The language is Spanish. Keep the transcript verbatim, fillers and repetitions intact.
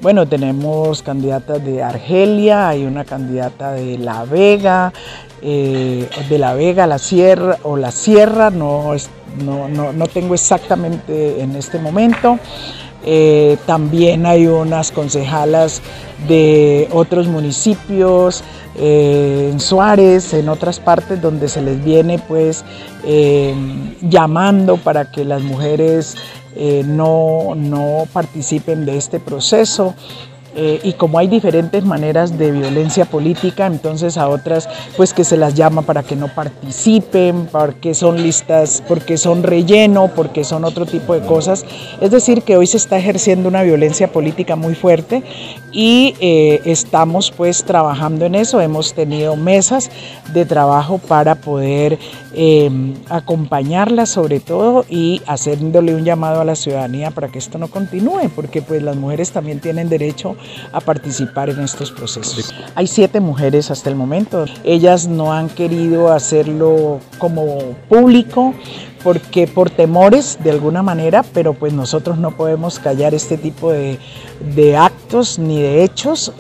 Bueno, tenemos candidatas de Argelia, hay una candidata de La Vega, eh, de La Vega, La Sierra o La Sierra, no, no, no, no tengo exactamente en este momento. Eh, también hay unas concejalas de otros municipios, eh, en Suárez, en otras partes donde se les viene pues eh, llamando para que las mujeres eh, no, no participen de este proceso. Eh, y como hay diferentes maneras de violencia política, entonces a otras pues que se las llama para que no participen, porque son listas, porque son relleno, porque son otro tipo de cosas. Es decir, que hoy se está ejerciendo una violencia política muy fuerte y eh, estamos pues trabajando en eso. Hemos tenido mesas de trabajo para poder eh, acompañarlas sobre todo y haciéndole un llamado a la ciudadanía para que esto no continúe, porque pues las mujeres también tienen derecho a participar en estos procesos. Hay siete mujeres hasta el momento. Ellas no han querido hacerlo como público porque por temores de alguna manera, pero pues nosotros no podemos callar este tipo de, de actos ni de hechos.